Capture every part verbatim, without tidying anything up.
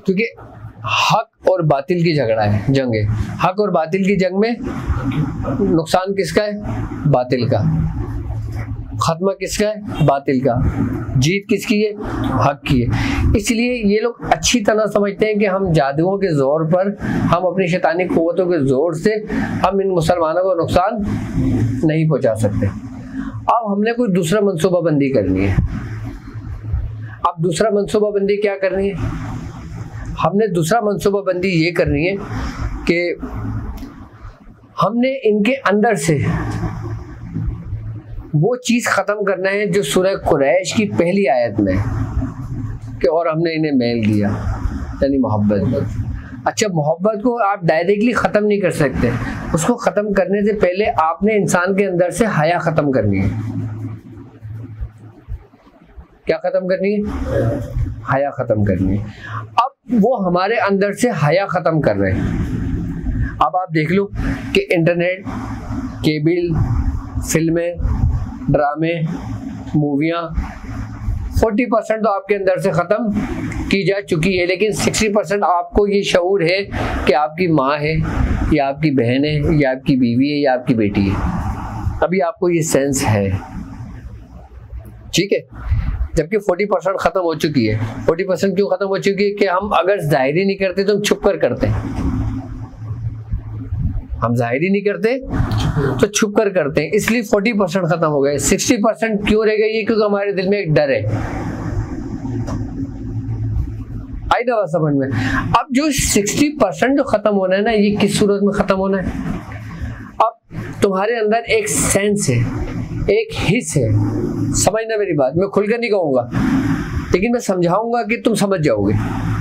क्योंकि हक और बातिल की झगड़ा है, जंग है। हक और बातिल की जंग में नुकसान किसका है? बातिल का। खत्मा किसका है? बातिल का। जीत किसकी है? हक की है। इसलिए ये लोग अच्छी तरह समझते हैं कि हम जादुओं के जोर पर, हम अपनी शैतानी कुव्वतों के जोर से हम इन मुसलमानों को नुकसान नहीं पहुंचा सकते। अब हमने कोई दूसरा मंसूबा बंदी करनी है। अब दूसरा मंसूबा बंदी क्या करनी है? हमने दूसरा मंसूबा बंदी ये करनी है कि हमने इनके अंदर से वो चीज खत्म करना है जो सूरह कुरैश की पहली आयत में कि और हमने इन्हें मेल दिया, यानी मोहब्बत। अच्छा, मोहब्बत को आप डायरेक्टली खत्म नहीं कर सकते। उसको खत्म करने से पहले आपने इंसान के अंदर से हया खत्म करनी है। क्या खत्म करनी है? हया खत्म करनी है। अब वो हमारे अंदर से हया खत्म कर रहे हैं। अब आप देख लो कि इंटरनेट, केबल, फिल्में, ड्रामे, मूवियाँ चालीस परसेंट तो आपके अंदर से ख़त्म की जा चुकी है, लेकिन साठ परसेंट आपको ये शऊर है कि आपकी माँ है या आपकी बहन है या आपकी बीवी है या आपकी बेटी है। अभी आपको ये सेंस है, ठीक है। जबकि चालीस परसेंट ख़त्म हो चुकी है। चालीस परसेंट क्यों ख़त्म हो चुकी है? कि हम अगर ज़ाहिरी नहीं करते तो हम छुप कर करते हैं। हम ज़ाहिरी नहीं करते तो छुप कर करते हैं, इसलिए चालीस परसेंट खत्म हो गए। साठ परसेंट क्यों रह गई है? क्योंकि हमारे दिल में एक डर है। आई ना बात समझ में? अब जो साठ परसेंट जो खत्म होना है ना, ये किस सूरत में खत्म होना है? अब तुम्हारे अंदर एक सेंस है, एक हिस्स है। समझना मेरी बात, मैं खुलकर नहीं कहूंगा, लेकिन मैं समझाऊंगा कि तुम समझ जाओगे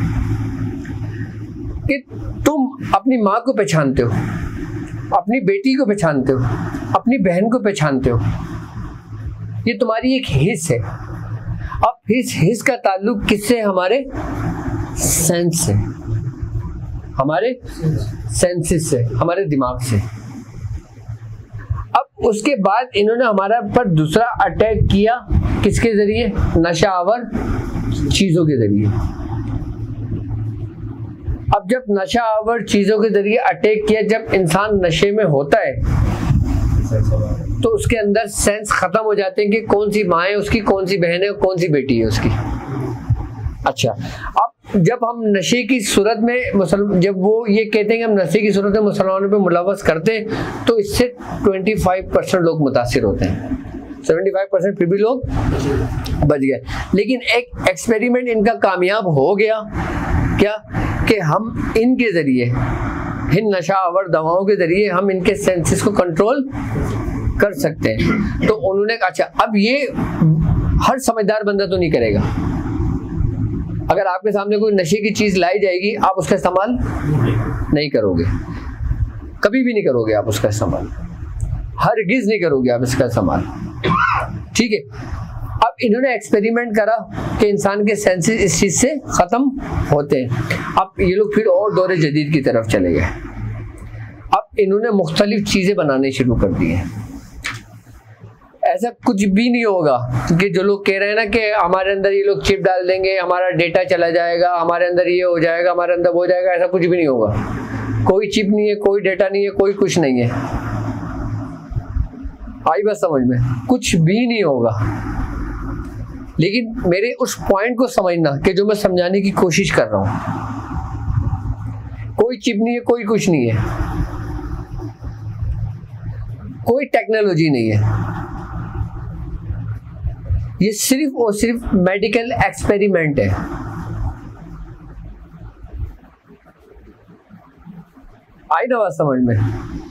कि तुम अपनी माँ को पहचानते हो, अपनी बेटी को पहचानते हो, अपनी बहन को पहचानते हो। ये तुम्हारी एक हिस्स है। अब इस हिस्स का ताल्लुक किससे? हमारे सेंस से, हमारे सेंसेस से, हमारे दिमाग से। अब उसके बाद इन्होंने हमारा पर दूसरा अटैक किया, किसके जरिए? नशा आवर चीजों के जरिए। अब जब नशा आवर चीजों के जरिए अटैक किया, जब इंसान नशे में होता है तो उसके अंदर सेंस खत्म हो जाते हैं कि कौन सी माँ है उसकी, कौन सी बहन है, कौन सी बेटी है उसकी। अच्छा, अब जब हम नशे की सूरत में मुसलमान, जब वो ये कहते हैं कि हम नशे की सूरत में मुसलमानों पे मुलव्वस करते हैं, तो इससे पच्चीस परसेंट लोग मुतासिर होते हैं। पचहत्तर परसेंट फिर भी लोग बच गए। लेकिन एक एक्सपेरिमेंट इनका कामयाब हो गया, क्या? कि हम इनके जरिए, इन नशा आवर दवाओं के जरिए हम इनके सेंसेस को कंट्रोल कर सकते हैं। तो उन्होंने कहा अच्छा, अब ये हर समझदार बंदा तो नहीं करेगा। अगर आपके सामने कोई नशे की चीज लाई जाएगी, आप उसका इस्तेमाल नहीं करोगे, कभी भी नहीं करोगे आप उसका इस्तेमाल, हरगिज नहीं करोगे आप इसका इस्तेमाल, ठीक है। अब इन्होंने एक्सपेरिमेंट करा कि इंसान के सेंसेस इस चीज से खत्म होते हैं। अब ये लोग फिर और दौरे जदीद की तरफ चले गए। अब इन्होंने मुख्तलिफ चीजें बनाने शुरू कर दी हैं। ऐसा कुछ भी नहीं होगा कि जो लोग कह रहे हैं ना कि हमारे अंदर ये लोग चिप डाल देंगे, हमारा डेटा चला जाएगा, हमारे अंदर ये हो जाएगा, हमारे अंदर वो हो जाएगा, ऐसा कुछ भी नहीं होगा। कोई चिप नहीं है, कोई डेटा नहीं है, कोई कुछ नहीं है। आई बात समझ में? कुछ भी नहीं होगा। लेकिन मेरे उस पॉइंट को समझना कि जो मैं समझाने की कोशिश कर रहा हूं, कोई चिप नहीं है, कोई कुछ नहीं है, कोई टेक्नोलॉजी नहीं है। ये सिर्फ और सिर्फ मेडिकल एक्सपेरिमेंट है। आई ना बात समझ में?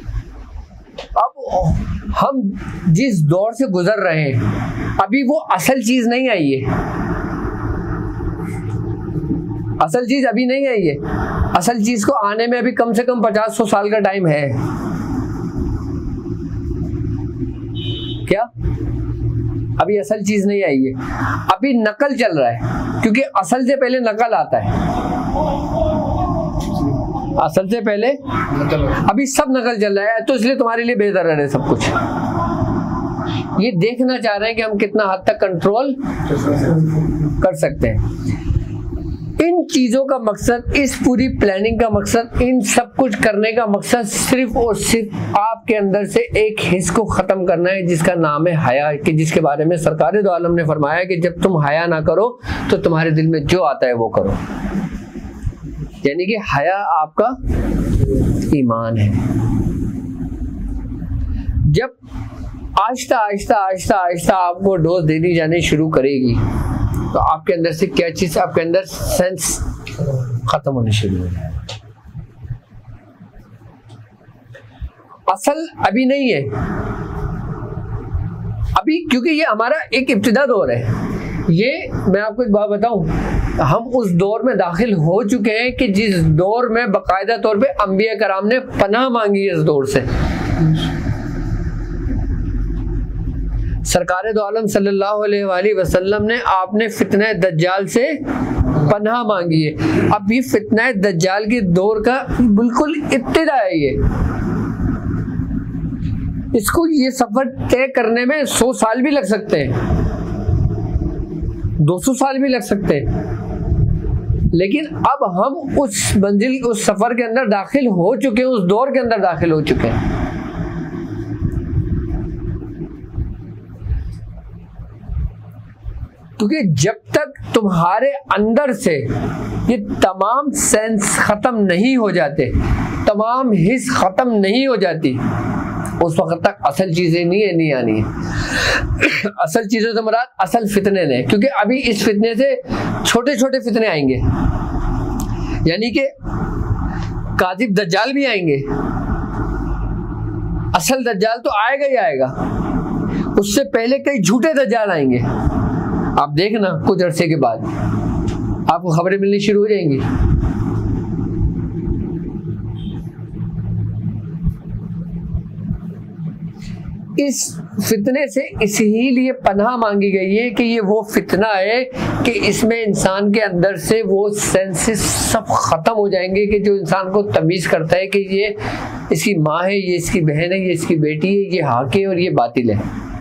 अब हम जिस दौर से गुजर रहे हैं, अभी वो असल चीज नहीं आई है। असल चीज अभी नहीं आई है। असल चीज को आने में अभी कम से कम पचास सौ साल का टाइम है। क्या? अभी असल चीज नहीं आई है, अभी नकल चल रहा है, क्योंकि असल से पहले नकल आता है। असल से पहले अभी सब नकल चल रहा है, तो इसलिए तुम्हारे लिए बेहतर है सब कुछ। ये देखना चाह रहे हैं कि हम कितना हद तक कंट्रोल कर सकते हैं। इन इन चीजों का मकसद, इस पूरी प्लानिंग का मकसद, इन सब कुछ करने का मकसद सिर्फ और सिर्फ आपके अंदर से एक हिस्स को खत्म करना है जिसका नाम है हया, कि जिसके बारे में सरकार दो आलम ने फरमाया कि जब तुम हया ना करो तो तुम्हारे दिल में जो आता है वो करो। यानी कि हया आपका ईमान है। जब आहिस्ता आहिस्ता आहिस्ता आहिस्ता आपको डोज देनी जानी शुरू करेगी तो आपके अंदर से क्या चीज, आपके अंदर सेंस खत्म होने शुरू हो जाएगा। असल अभी नहीं है, अभी क्योंकि ये हमारा एक इब्तिदा दौर है। ये मैं आपको एक बात बताऊं, हम उस दौर में दाखिल हो चुके हैं कि जिस दौर में बाकायदा तौर पे अंबिया कराम ने पनाह मांगी इस दौर से। सरकार दो आलम सल्लल्लाहु अलैहि वसल्लम ने आपने फितने दज्जाल से पनाह मांगी है। अब ये फितने दज्जाल के दौर का बिल्कुल इब्तिदा है। ये इसको ये सफर तय करने में सौ साल भी लग सकते हैं, दो सौ साल भी लग सकते हैं, लेकिन अब हम उस मंजिल, उस सफर के अंदर दाखिल हो चुके हैं, उस दौर के अंदर दाखिल हो चुके हैं। क्योंकि जब तक तुम्हारे अंदर से ये तमाम सेंस खत्म नहीं हो जाते, तमाम हिस्स खत्म नहीं हो जाती, उस वक्त तक असल चीजें नहीं है नहीं आनी है। असल चीजों से मुराद असल फितने ने, क्योंकि अभी इस फितने से छोटे छोटे फितने आएंगे, यानी कि काजिब दज्जाल भी आएंगे। असल दज्जाल तो आएगा ही आएगा, उससे पहले कई झूठे दज्जाल आएंगे। आप देखना कुछ अरसे के बाद आपको खबरें मिलनी शुरू हो जाएंगी। इस फितने से इसीलिए पनाह मांगी गई है कि ये वो फितना है कि इसमें इंसान के अंदर से वो सेंसेस सब खत्म हो जाएंगे, कि जो इंसान को तमीज करता है कि ये इसकी माँ है, ये इसकी बहन है, ये इसकी बेटी है, ये हक है और ये बातिल है।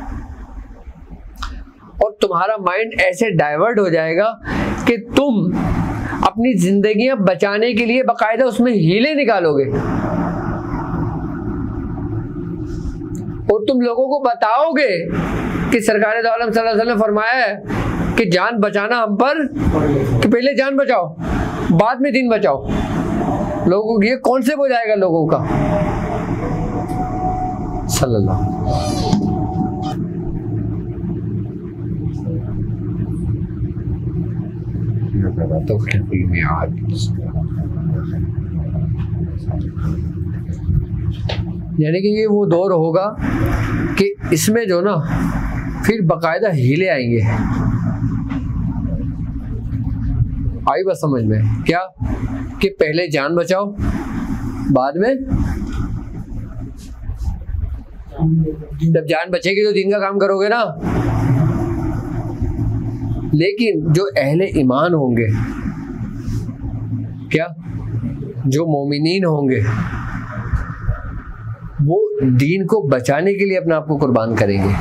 और तुम्हारा माइंड ऐसे डाइवर्ट हो जाएगा कि तुम अपनी जिंदगियां बचाने के लिए बाकायदा उसमें हीले निकालोगे और तुम लोगों को बताओगे कि सरकार दो आलम सल्लल्लाहु अलैहि वसल्लम ने फरमाया है कि जान बचाना हम पर, कि पहले जान बचाओ बाद में दीन बचाओ। लोगों को ये कॉन्सेप्ट हो जाएगा लोगों का। सल्लल्लाहु तो यानी कि ये वो दौर होगा कि इसमें जो ना फिर बाकायदा हीले आएंगे। आई बात समझ में? क्या कि पहले जान बचाओ बाद में, जब जान बचेगी तो दीन का काम करोगे ना। लेकिन जो अहले ईमान होंगे, क्या जो मोमिनीन होंगे, वो दीन को बचाने के लिए अपने आप को कुर्बान करेंगे।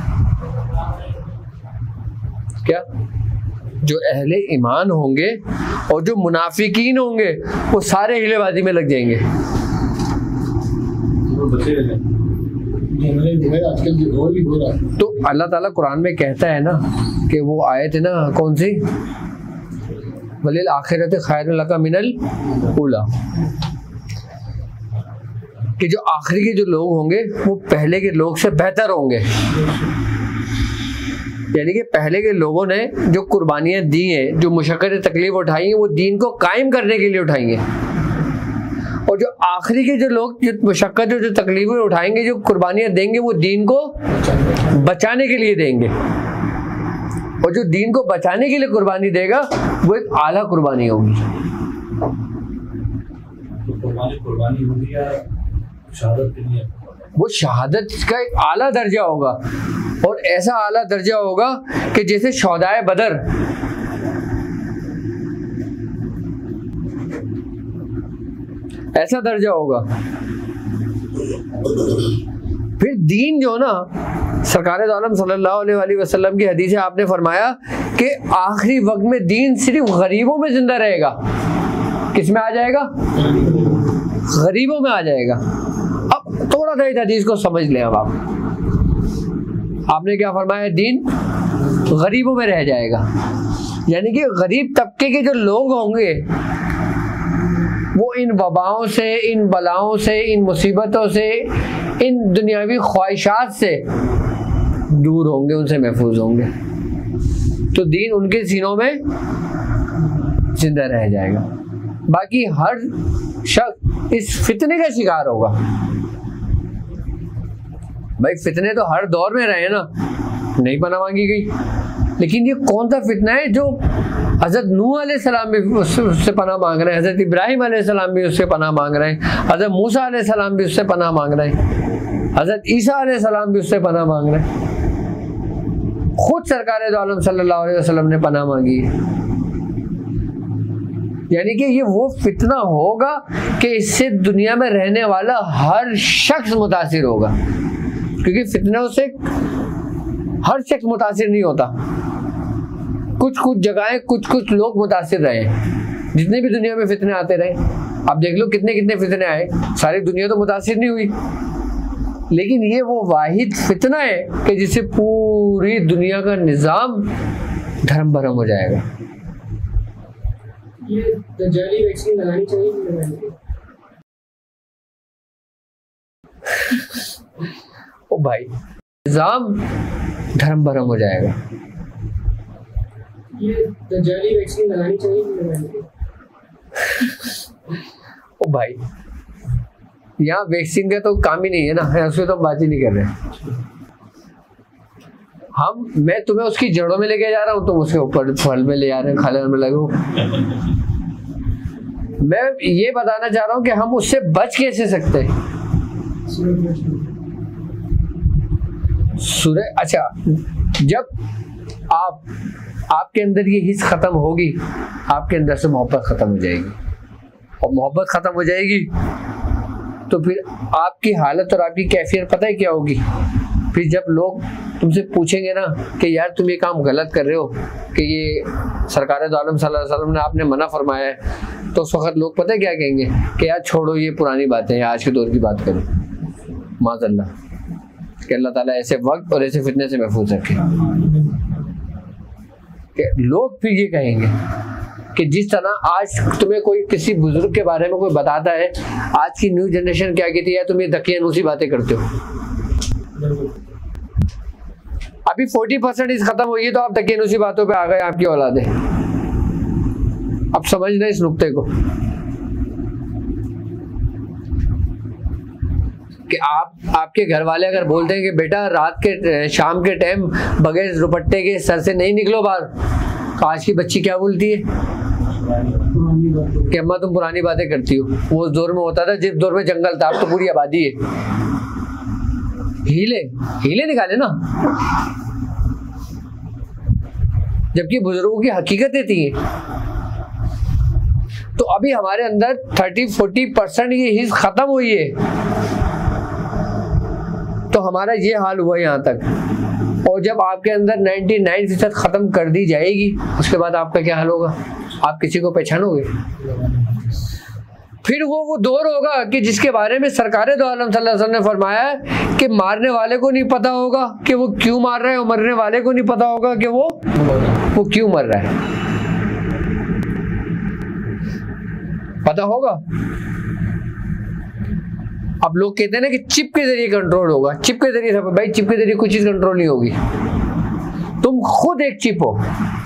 क्या जो अहले ईमान होंगे और जो मुनाफिकीन होंगे वो सारे हिलेबाजी में लग जाएंगे। तो अल्लाह ताला कुरान में कहता है ना कि वो आयत है ना, कौन सी, वलिल आखिरत खैरुल लका मिनल ऊला, कि जो आखिरी के जो लोग होंगे वो पहले के लोग से बेहतर होंगे। यानी कि पहले के लोगों ने जो कुर्बानियां दी हैं, जो मुशक्कत तकलीफ उठाई है, वो दीन को कायम करने के लिए उठाएंगे। और जो आखिरी के जो लोग जो मुशक्कत जो, जो तकलीफें उठाएंगे, जो कुर्बानियां देंगे, वो दीन को बचाने के लिए देंगे। और जो दीन को बचाने के लिए कुर्बानी देगा वो एक आला कुर्बानी होगी। कुर्बानी होगी या शहादत के लिए? वो शहादत का एक आला दर्जा होगा, और ऐसा आला दर्जा होगा कि जैसे शौदाए बदर, ऐसा दर्जा होगा। फिर दीन जो ना, सरकार दो आलम सल्लल्लाहु अलैहि वसल्लम की हदीस है, आपने फरमाया कि आखिरी वक्त में दीन सिर्फ गरीबों में जिंदा रहेगा। किस में आ जाएगा? गरीबों में आ जाएगा। अब थोड़ा सा इस हदीस को समझ लें। अब आप आपने क्या फरमाया? दीन गरीबों में रह जाएगा, यानी कि गरीब तबके के जो लोग होंगे वो इन वबाओं से, इन बलाओं से, इन मुसीबतों से, इन दुनियावी ख्वाहिशात से दूर होंगे, उनसे महफूज होंगे। तो दीन उनके सीनों में जिंदा रह जाएगा। बाकी हर शख्स इस फितने का शिकार होगा। भाई फितने तो हर दौर में रहे ना, नहीं पनाह मांगी गई, लेकिन ये कौन सा फितना है जो हज़रत नूह अलैहिस्सलाम भी उससे, उससे पनाह मांग रहे हैं, हज़रत इब्राहिम अलैहिस्सलाम भी उससे पनाह मांग रहे हैं, हज़रत मूसा अलैहिस्सलाम भी उससे पनाह मांग रहे हैं, हज़रत ईसा अलैहिस्सलाम भी उससे पनाह मांग रहे हैं, खुद सरकार दो आलम सल्लल्लाहु अलैहि वसल्लम ने पनाह मांगी है। यानी कि ये वो फितना होगा कि इससे दुनिया में रहने वाला हर शख्स मुतासिर होगा, क्योंकि फितनों से हर शख्स मुतासिर नहीं होता। कुछ कुछ जगहें कुछ कुछ लोग मुतासिर रहे, जितने भी दुनिया में फितने आते रहे। आप देख लो कितने कितने फितने आए, सारी दुनिया तो मुतासिर नहीं हुई, लेकिन ये वो वाहिद फितना है कि जिससे पूरी दुनिया का निज़ाम धर्म भरम हो जाएगा। ये दज्जाली वैक्सीन लगानी चाहिए कि लगानी चाहिए? ओ भाई, निज़ाम धर्म भरम हो जाएगा। ये दज्जाली वैक्सीन लगानी चाहिए कि लगानी चाहिए? ओ भाई, यहाँ वैक्सीन का तो काम ही नहीं है ना, उसमें तो हम बात ही नहीं कर रहे। हम मैं तुम्हें उसकी जड़ों में लेके जा रहा हूँ, तुम उसके ऊपर फल में ले जा रहे हैं, खाने में लगे हो। मैं ये बताना चाह रहा हूँ कि हम उससे बच कैसे सकते हैं। सूरह, अच्छा, जब आप आपके अंदर ये हिस्स खत्म होगी, आपके अंदर से मोहब्बत खत्म हो जाएगी, और मोहब्बत खत्म हो जाएगी तो फिर आपकी हालत और आपकी कैफियत पता है क्या होगी? फिर जब लोग तुमसे पूछेंगे ना कि यार तुम ये काम गलत कर रहे हो, कि ये सरकार दो आलम सल्लल्लाहु अलैहि वसल्लम ने आपने मना फरमाया है, तो उस वक्त लोग पता है क्या कहेंगे कि यार छोड़ो ये पुरानी बातें, आज के दौर की बात करो। माज़अल्लाह, कि अल्लाह ताला ऐसे वक्त और ऐसे फितने से महफूज रखे। कि लोग फिर ये कहेंगे कि जिस तरह आज तुम्हें कोई किसी बुजुर्ग के बारे में कोई बताता है, आज की न्यू जनरेशन क्या कहती है, तुम ये दकियानूसी बातें करते हो। अभी चालीस परसेंट इस खत्म हुई है तो आप दकियानूसी बातों पे आ गए, आपकी औलादे। अब समझना इस नुक्ते को कि आप आपके घर वाले अगर बोलते हैं कि बेटा रात के शाम के टाइम बगैर दुपट्टे के सर से नहीं निकलो बाहर, तो आज की बच्ची क्या बोलती है कि अम्मा तुम पुरानी बातें करती हो। वो उस दौर में होता था जिस दौर में जंगल था, अब तो पूरी आबादी है। हीले हीले निकाले ना, जबकि बुजुर्गों की हकीकतें थी। तो अभी हमारे अंदर तीस चालीस परसेंट ये हिस्स खत्म हुई है, तो हमारा ये हाल हुआ यहाँ तक। और जब आपके अंदर निन्यानवे फीसद खत्म कर दी जाएगी, उसके बाद आपका क्या हाल होगा? आप किसी को पहचानोगे? फिर वो वो दौर होगा कि जिसके बारे में सरकार दो आलम सल्लल्लाहु अलैहि वसल्लम ने फरमाया कि मारने वाले को नहीं पता होगा कि वो क्यों मार रहा है, और मरने वाले को नहीं पता होगा कि वो वो क्यों मर रहा है। पता होगा? अब लोग कहते हैं ना कि चिप के जरिए कंट्रोल होगा, चिप के जरिए। भाई चिप के जरिए कुछ चीज कंट्रोल नहीं होगी। तुम खुद एक चिप हो,